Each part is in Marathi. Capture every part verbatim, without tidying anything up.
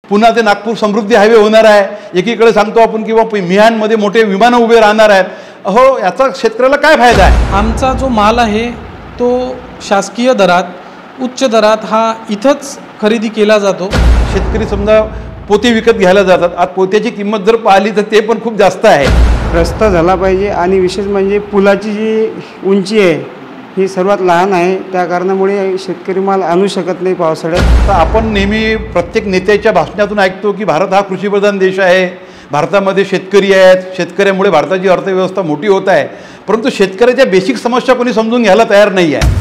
पुन्हा ते नागपूर समृद्धी हायवे होणार आहे, एकीकडे सांगतो आपण किंवा मिहानमध्ये मोठे विमानं उभे राहणार आहेत। अहो याचा शेतकऱ्याला काय फायदा आहे? आमचा जो माल आहे तो शासकीय दरात उच्च दरात हा इथंच खरेदी केला जातो। शेतकरी समजा पोते विकत घ्यायला जातात, आज पोत्याची किंमत जर पाहिली तर ते पण खूप जास्त आहे। रस्ता झाला पाहिजे आणि विशेष म्हणजे पुलाची जी उंची आहे ही सर्वात लहान आहे, त्या कारणामुळे शेतकरी माल आणू शकत नाही पावसाळ्यात। तर आपण नेहमी प्रत्येक नेत्याच्या भाषणातून ऐकतो की भारत हा कृषीप्रधान देश आहे, भारतामध्ये शेतकरी आहेत, शेतकऱ्यामुळे भारताची अर्थव्यवस्था मोठी होत आहे, परंतु शेतकऱ्याच्या बेसिक समस्या कोणी समजून घ्यायला तयार नाही आहे।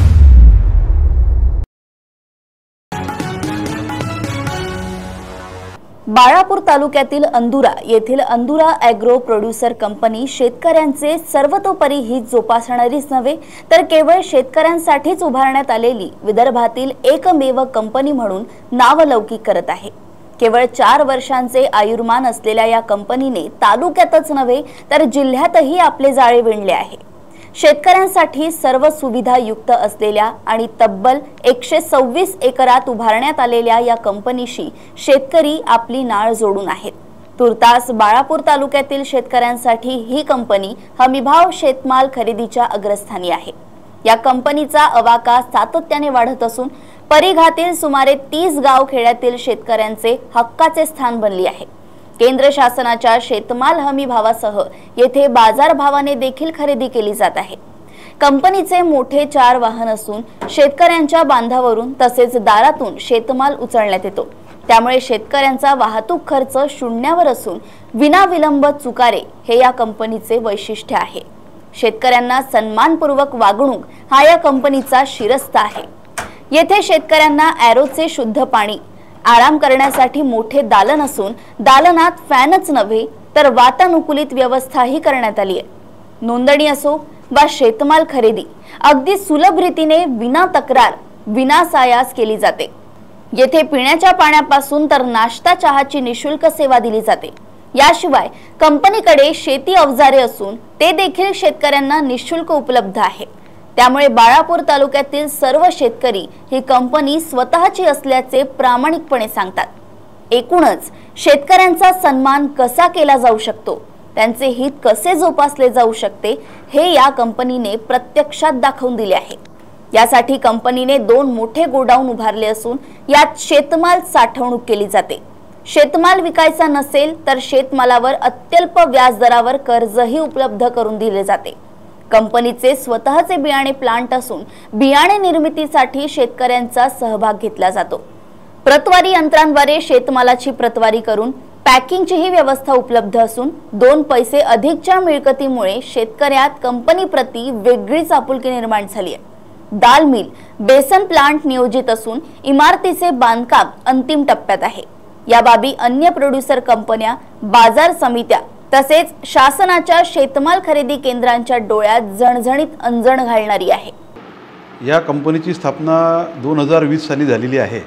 बाळापूर तालुक्यातील अंदुरा येथील अंदुरा ॲग्रो प्रोड्यूसर कंपनी शेतकऱ्यांचे सर्वतोपरी हित जोपासणारीच नव्हे तर केवळ शेतकऱ्यांसाठीच उभारण्यात आलेली विदर्भातील एकमेव कंपनी म्हणून नावलौकिक करत आहे। केवळ चार वर्षांचे आयुर्मान असलेल्या या कंपनीने तालुक्यातच नव्हे तर जिल्ह्यातही आपले जाळे विणले आहे। शेतकऱ्यांसाठी सर्व सुविधा युक्त असलेल्या आणि तब्बल एकशे सव्वीस एकरात उभारण्यात आलेल्या या कंपनीशी शेतकरी आपली नाळ जोडून आहेत। तुर्तास बाळापूर तालुक्यातील शेतकऱ्यांसाठी ही कंपनी हमीभाव शेतमाल खरेदीच्या अग्रस्थानी आहे। या कंपनीचा अवाका सातत्याने वाढत असून परिघातील सुमारे तीस गाव खेड्यातील शेतकऱ्यांचे हक्काचे स्थान बनली आहे। केंद्र शासनाच्या शेतमाल हमी भावासह येथे बाजार भावाने देखील खरेदी केली जात आहे। कंपनीचे मोठे चार वाहन असून शेतकऱ्यांच्या बांधावरून तसेच दारातून शेतमाल उचलण्यात येतो, त्यामुळे शेतकऱ्यांचा वाहतूक खर्च शून्यावर असून विनाविलंब चुकारे हे या कंपनीचे वैशिष्ट्य आहे। शेतकऱ्यांना सन्मानपूर्वक वागणूक हा या कंपनीचा शिरस्ता आहे। येथे शेतकऱ्यांना ॲरोचे शुद्ध पाणी, आराम करण्यासाठी मोठे दालन असून दालनात फॅनच नव्हे तर वातानुकूलित व्यवस्थाही करण्यात आली आहे। नोंदणी असो वा शेतमाल खरेदी अगदी सुलभ रीतीने विना तक्रार विना सायास केली जाते। येथे पिण्याच्या पाण्यापासून तर नाश्ता चहाची निशुल्क सेवा दिली जाते। याशिवाय कंपनीकडे शेती अवजारे असून ते देखील शेतकऱ्यांना निशुल्क उपलब्ध आहे। त्यामुळे बाळापूर तालुक्यातील सर्व शेतकरी ही कंपनी स्वतःची असल्याचे प्रामाणिकपणे सांगतात। एकूणच शेतकऱ्यांचा सन्मान कसा केला जाऊ शकतो, त्यांचे हित कसे जोपासले जाऊ शकते हे या कंपनीने प्रत्यक्षात दाखवून दिले आहे। यासाठी कंपनीने दोन मोठे गोडाऊन उभारले असून यात शेतमाल साठवणूक केली जाते। शेतमाल विकायचा नसेल तर शेतमालावर अत्यल्प व्याजदरावर कर्जही उपलब्ध करून दिले जाते। कंपनीचे स्वतःचे बियाणे प्लांट असून बियाणे निर्मितीसाठी शेतकऱ्यांचा सहभाग घेतला जातो। प्रतवारी यंत्रांद्वारे शेतमालाची प्रतवारी करून पॅकिंगचीही व्यवस्था उपलब्ध असून दोन पैसे अधिकच्या मिळकतीमुळे शेतकऱ्यात कंपनी प्रति वेगळीच आपुलकी निर्माण झाली आहे। दाल मिल, बेसन प्लांट नियोजित असून इमारतीचे बांधकाम अंतिम टप्प्यात आहे। या बाबी अन्य प्रोड्यूसर कंपन्या, बाजार समित्या तसेच शासनाच्या शेतमाल खरेदी केंद्रांच्या डोळ्यात झणझणीत अंजण घालणारी आहे। या कंपनीची स्थापना दोन हजार वीस साली झालेली आहे।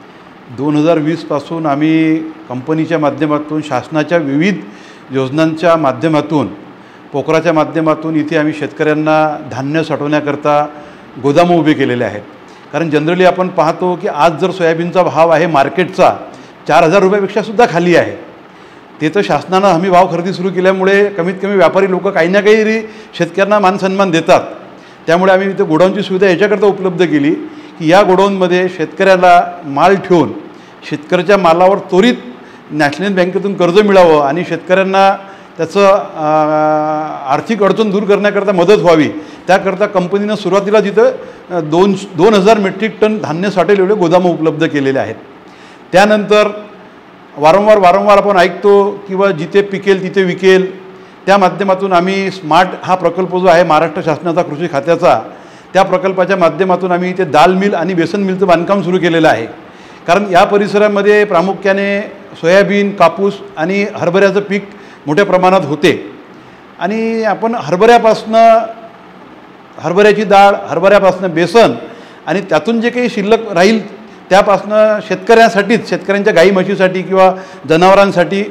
दोन हजार वीस पासून आम्ही कंपनीच्या माध्यमातून शासनाच्या विविध योजनांच्या माध्यमातून पोखराच्या माध्यमातून इथे आम्ही शेतकऱ्यांना धान्य साठवण्याकरता गोदामं उभे केलेले आहेत। कारण जनरली आपण पाहतो की आज जर सोयाबीनचा भाव आहे मार्केटचा चार हजार रुपयापेक्षा सुद्धा खाली आहे। ते तर शासनानं हमी भाव खरेदी सुरू केल्यामुळे कमीत कमी व्यापारी लोक काही ना काही शेतकऱ्यांना मानसन्मान देतात। त्यामुळे आम्ही इथे गोडाऊनची सुविधा याच्याकरता उपलब्ध केली की या गोडाऊनमध्ये शेतकऱ्याला माल ठेवून शेतकऱ्याच्या मालावर त्वरित नॅशनल बँकेतून कर्ज मिळावं आणि शेतकऱ्यांना त्याचं आर्थिक अडचण दूर करण्याकरता मदत व्हावी, त्याकरता कंपनीनं सुरुवातीला जिथं दोन दोन हजार मेट्रिक टन धान्य साठेल एवढे गोदामं उपलब्ध केलेले आहेत। त्यानंतर वारंवार वारंवार आपण ऐकतो किंवा जिथे पिकेल तिथे विकेल, त्या माध्यमातून आम्ही स्मार्ट हा प्रकल्प जो आहे महाराष्ट्र शासनाचा कृषी खात्याचा, त्या प्रकल्पाच्या माध्यमातून आम्ही इथे दाल मिल आणि बेसन मिलचं बांधकाम सुरू केलेलं आहे। कारण या परिसरामध्ये प्रामुख्याने सोयाबीन, कापूस आणि हरभऱ्याचं पीक मोठ्या प्रमाणात होते आणि आपण हरभऱ्यापासनं हरभऱ्याची डाळ, हरभऱ्यापासनं बेसन आणि त्यातून जे काही शिल्लक राहील त्यापासनं शेतकऱ्यांसाठीच, शेतकऱ्यांच्या गाई म्हशीसाठी किंवा जनावरांसाठी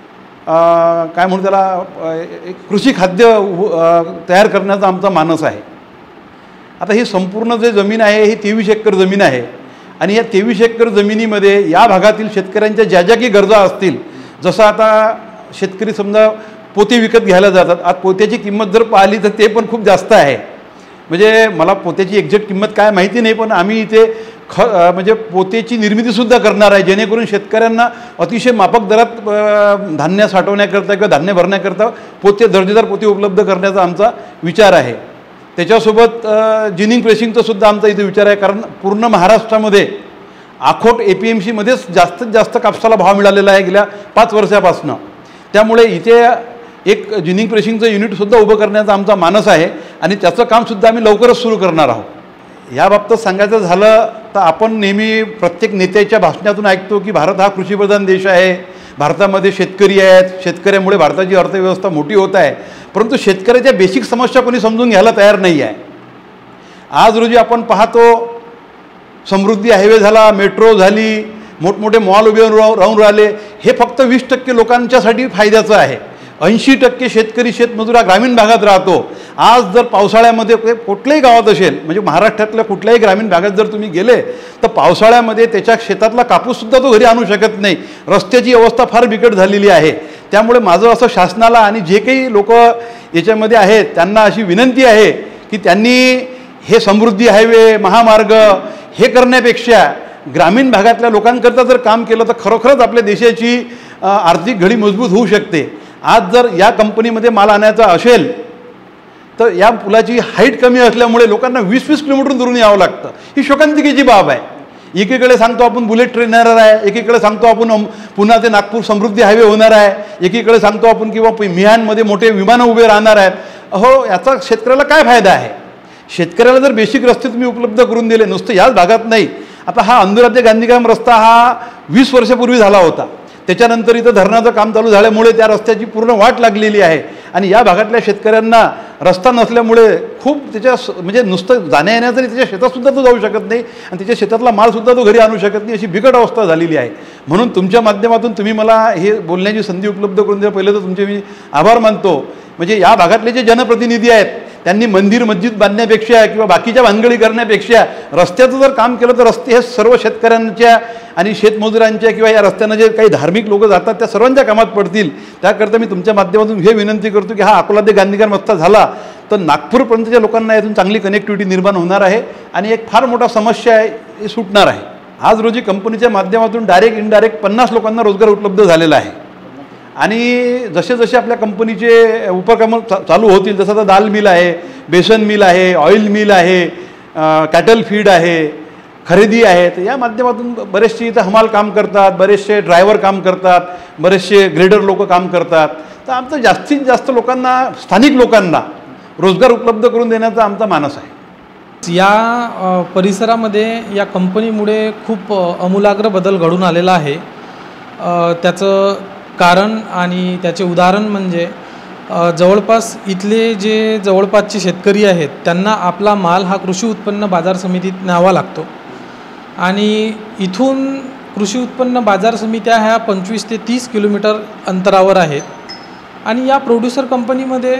काय म्हणू त्याला एक कृषी खाद्य तयार करण्याचा आमचा मानस आहे। आता ही संपूर्ण जे जमीन आहे ही तेवीस एकर जमीन आहे आणि या तेवीस एकर जमिनीमध्ये या भागातील शेतकऱ्यांच्या ज्या ज्या काही गरजा असतील, जसं आता शेतकरी समजा पोते विकत घ्यायला जातात, आज पोत्याची किंमत जर पाहिली तर ते पण खूप जास्त आहे. म्हणजे मला पोत्याची एक्झॅक्ट किंमत काय माहिती नाही, पण आम्ही इथे ख म्हणजे पोतेची निर्मितीसुद्धा करणार आहे, जेणेकरून शेतकऱ्यांना अतिशय माफक दरात धान्य साठवण्याकरता किंवा धान्य भरण्याकरता पोते दर्जेदार पोते उपलब्ध करण्याचा आमचा विचार आहे. त्याच्यासोबत जिनिंग प्रेसिंगचा सुद्धा आमचा इथे विचार आहे, कारण पूर्ण महाराष्ट्रामध्ये आखोट ए पी एम सीमध्येच जास्तीत जास्त कापसाला भाव मिळालेला आहे गेल्या पाच वर्षापासून. त्यामुळे इथे एक जिनिंग प्रेसिंगचं युनिटसुद्धा उभं करण्याचा आमचा मानस आहे आणि त्याचं कामसुद्धा आम्ही लवकरच सुरू करणार आहोत. याबाबतीत सांगायचं झालं तर आपण नेहमी प्रत्येक नेत्याच्या भाषणातून ऐकतो की भारत हा कृषीप्रधान देश आहे, भारतामध्ये शेतकरी आहेत, शेतकऱ्यामुळे भारताची अर्थव्यवस्था मोठी होत आहे. परंतु शेतकऱ्याच्या बेसिक समस्या कोणी समजून घ्यायला तयार नाही आहे. आज रोजी आपण पाहतो समृद्धी हायवे झाला, मेट्रो झाली, मोठमोठे मॉल उभे राहून राहिले, हे फक्त वीस टक्के लोकांच्यासाठी फायद्याचं आहे. ऐंशी टक्के शेतकरी शेतमजूर हा ग्रामीण भागात राहतो. आज जर पावसाळ्यामध्ये कुठल्याही गावात असेल, म्हणजे महाराष्ट्रातल्या कुठल्याही ग्रामीण भागात जर तुम्ही गेले तर पावसाळ्यामध्ये त्याच्या शेतातला कापूससुद्धा तो घरी आणू शकत नाही. रस्त्याची अवस्था फार बिकट झालेली आहे. त्यामुळे माझं असं शासनाला आणि जे काही लोक याच्यामध्ये आहेत त्यांना अशी विनंती आहे की त्यांनी हे समृद्धी हायवे, महामार्ग हे करण्यापेक्षा ग्रामीण भागातल्या लोकांकरता जर काम केलं तर खरोखरच आपल्या देशाची आर्थिक घडी मजबूत होऊ शकते. आज जर या कंपनीमध्ये माल आणायचा असेल तर या पुलाची हाईट कमी असल्यामुळे लोकांना वीस वीस किलोमीटरून दुरून यावं लागतं. ही शोकांतिकेची बाब आहे. एकीकडे सांगतो आपण बुलेट ट्रेन येणार आहे, एकीकडे सांगतो आपण पुणा ते नागपूर समृद्धी हायवे होणार आहे, एकीकडे सांगतो आपण किंवा मिहानमध्ये मोठे विमानं उभे राहणार आहेत. अहो, याचा शेतकऱ्याला काय फायदा आहे? शेतकऱ्याला जर बेसिक रस्ते तुम्ही उपलब्ध करून दिले, नुसतं याच भागात नाही, आता हा अंदुरा ते गांधीग्राम रस्ता हा वीस वर्षापूर्वी झाला होता. त्याच्यानंतर इथं धरणाचं काम चालू झाल्यामुळे त्या रस्त्याची पूर्ण वाट लागलेली आहे आणि या भागातल्या शेतकऱ्यांना रस्ता नसल्यामुळे खूप त्याच्या म्हणजे नुसतं जाण्या येण्याचं नाही, त्याच्या शेतातसुद्धा तो जाऊ शकत नाही आणि त्याच्या शेतातला मालसुद्धा तो घरी आणू शकत नाही, अशी बिकट अवस्था झालेली आहे. म्हणून तुमच्या माध्यमातून तुम्ही मला हे बोलण्याची संधी उपलब्ध करून दिली, पहिलं तर तुमचे मी आभार मानतो. म्हणजे या भागातले जे जनप्रतिनिधी आहेत त्यांनी मंदिर मस्जिद बांधण्यापेक्षा किंवा बाकीच्या भानगडी करण्यापेक्षा रस्त्याचं जर काम केलं तर रस्ते हे सर्व शेतकऱ्यांच्या आणि शेतमजुरांच्या किंवा या रस्त्यानं जे काही धार्मिक लोक जातात त्या सर्वांच्या कामात पडतील. त्याकरता मी तुमच्या माध्यमातून हे विनंती करतो की हा अकोला ते गांधीग्राम रस्ता झाला तर नागपूरपर्यंतच्या लोकांना यातून चांगली कनेक्टिव्हिटी निर्माण होणार आहे आणि एक फार मोठा समस्या आहे हे सुटणार आहे. आज रोजी कंपनीच्या माध्यमातून डायरेक्ट इनडायरेक्ट पन्नास लोकांना रोजगार उपलब्ध झालेला आहे आणि जसे जसे आपल्या कंपनीचे उपक्रम चालू होतील, जसं आता दाल मिल आहे, बेसन मिल आहे, ऑइल मिल आहे, कॅटल फीड आहे, खरेदी आहे, तर या माध्यमातून बरेचसे इथं हमाल काम करतात, बरेचसे ड्रायव्हर काम करतात, बरेचसे ग्रेडर लोक काम करतात. तर आमचं जास्तीत जास्त लोकांना, स्थानिक लोकांना रोजगार उपलब्ध करून देण्याचा आमचा मानस आहे. या परिसरामध्ये या कंपनीमुळे खूप आमूलाग्र बदल घडून आलेला आहे. त्याचं कारण आणि त्याचे उदाहरण म्हणजे जवळपास इथले जे जवळपासचे शेतकरी आहेत त्यांना आपला माल हा कृषी उत्पन्न बाजार समितीत न्यावा लागतो आणि इथून कृषी उत्पन्न बाजार समित्या ह्या पंचवीस ते तीस किलोमीटर अंतरावर आहेत आणि या प्रोड्युसर कंपनीमध्ये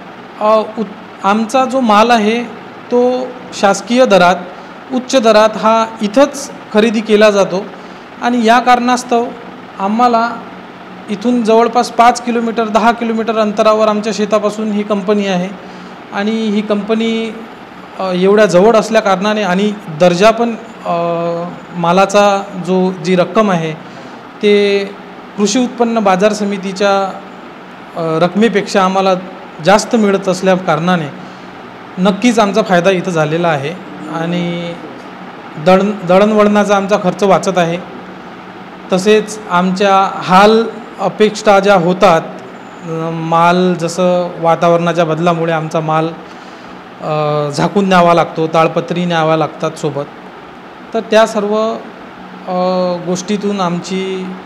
आमचा जो माल आहे तो शासकीय दरात, उच्च दरात हा इथंच खरेदी केला जातो आणि या कारणास्तव आम्हाला इथून जवळपास पाच किलोमीटर दहा किलोमीटर अंतरावर आमच्या शेतापासून ही कंपनी आहे आणि ही कंपनी एवढ्या जवळ असल्या कारणाने आणि दर्जा पण मालाचा जो जी रक्कम आहे ते कृषी उत्पन्न बाजार समितीच्या रकमेपेक्षा आम्हाला जास्त मिळत असल्या कारणाने नक्कीच आमचा फायदा इथं झालेला आहे आणि दळण दळणवळणाचा आमचा खर्च वाचत आहे. तसेच आमच्या हाल अपेक्षा ज्या होतात, माल जसं वातावरणाच्या बदलामुळे आमचा माल झाकून न्यावा लागतो, ताळपत्री न्यावा लागतात सोबत, तर त्या सर्व गोष्टीतून आमची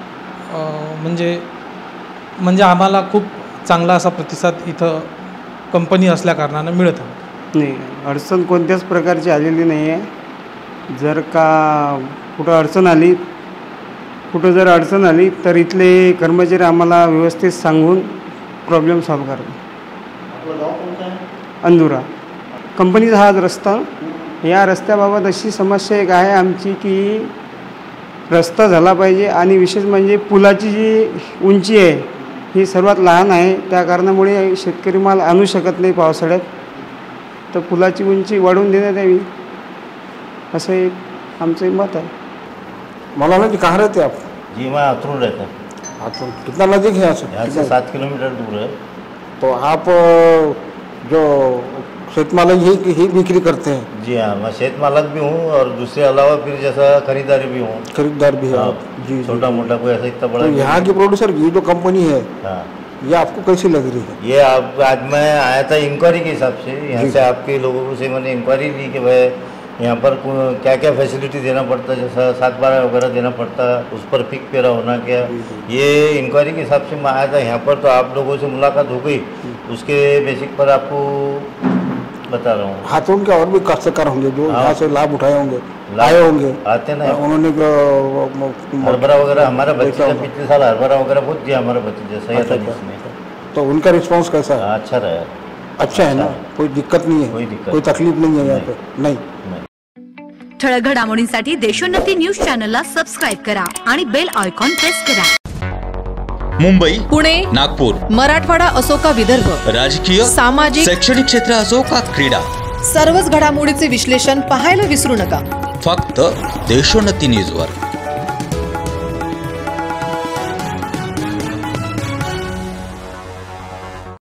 म्हणजे म्हणजे आम्हाला खूप चांगला असा प्रतिसाद इथं कंपनी असल्या कारणानं मिळत आहे. नाही, अडचण कोणत्याच प्रकारची आलेली नाही आहे. जर का कुठं अडचण आली कुठं जर अडचण आली तर इथले कर्मचारी आम्हाला व्यवस्थित सांगून प्रॉब्लेम सॉल्व करतात. अंदुरा कंपनीचा हाच रस्ता या रस्त्याबाबत अशी समस्या एक आहे आमची की रस्ता झाला पाहिजे आणि विशेष म्हणजे पुलाची जी उंची आहे ही सर्वात लहान आहे. त्या कारणामुळे शेतकरी माल आणू शकत नाही पावसाळ्यात. तर पुलाची उंची वाढवून देण्यात यावी असं एक आमचं मत आहे. मौलाना जी कहाँ रहते आप? जी मैं अतरुण रहता हूँ. अतरुण कितना नज़दीक है यहाँ से? यहाँ से सात किलोमीटर दूर है. तो आप जो शेतमाल ही ही बिक्री करते हैं? जी हाँ, मैं शेतमालक भी हूँ और दूसरे अलावा फिर जैसा खरीदारी भी हूँ. खरीदार भी है आप? जी. छोटा मोटा कोई ऐसा इतना बड़ा. तो यहाँ की प्रोड्यूसर ये जो कंपनी है, हाँ, ये आपको कैसी लग रही है? ये आप आज मैं आया था इंक्वायरी के हिसाब से. यहाँ से आपके लोगों से मैंने इंक्वायरी ली कि भाई यहाँ पर क्या क्या फैसिलिटी देना पड़ता है, जैसा सात बारह वगैरह देना पड़ता, उस पर पिक पेरा होना क्या, ये इंक्वायरी के हिसाब से मैं आया था यहाँ पर. तो आप लोगों से मुलाकात हो गई, उसके बेसिक पर आपको बता रहा हूँ. हाँ, तो उनके और भी काश्तकार होंगे जो यहाँ से लाभ उठाए होंगे, आए होंगे, आते ना. उन्होंने हरभरा वगैरह हमारा भतीजा पिछले साल हरभरा वगैरह बहुत दिया हमारा भतीजा, सही था जिसमें. तो उनका रिस्पॉन्स कैसा है? अच्छा रहा. अच्छा है ना, कोई दिक्कत नहीं है? कोई दिक्कत, कोई तकलीफ नहीं है यहाँ पे? नहीं. ठळक घडामोडींसाठी देशोन्नती न्यूज चॅनलला सबस्क्राईब करा आणि बेल आयकॉन प्रेस करा. मुंबई, पुणे, नागपूर, मराठवाडा असो का विदर्भ, राजकीय, सामाजिक, शैक्षणिक क्षेत्र असो का क्रीडा, सर्वच घडामोडीचे विश्लेषण पाहायला विसरू नका. फक्त देशोन्नती न्यूजवर.